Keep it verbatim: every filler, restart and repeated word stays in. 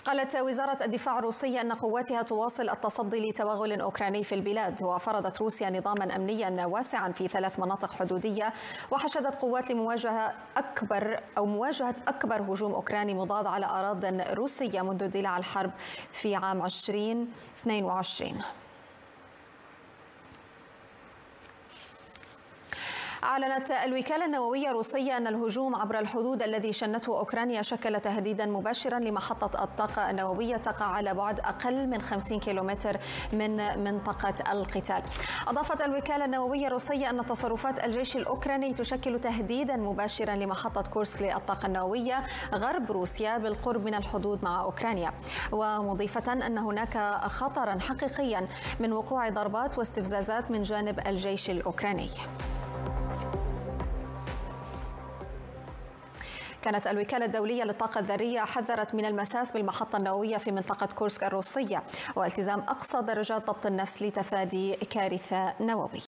قالت وزارة الدفاع الروسية أن قواتها تواصل التصدي لتوغل أوكراني في البلاد، وفرضت روسيا نظاما أمنيا واسعا في ثلاث مناطق حدودية، وحشدت قوات لمواجهة أكبر أو مواجهة أكبر هجوم أوكراني مضاد على أراضٍ روسية منذ اندلاع الحرب في عام ألفين واثنين وعشرين. أعلنت الوكالة النووية الروسية أن الهجوم عبر الحدود الذي شنته أوكرانيا شكل تهديدا مباشرا لمحطة الطاقة النووية تقع على بعد أقل من خمسين كيلومتر من منطقة القتال. أضافت الوكالة النووية الروسية أن تصرفات الجيش الأوكراني تشكل تهديدا مباشرا لمحطة كورسك للطاقة النووية غرب روسيا بالقرب من الحدود مع أوكرانيا، ومضيفة أن هناك خطرا حقيقيا من وقوع ضربات واستفزازات من جانب الجيش الأوكراني. كانت الوكالة الدولية للطاقة الذرية حذرت من المساس بالمحطة النووية في منطقة كورسك الروسية والتزام أقصى درجات ضبط النفس لتفادي كارثة نووية.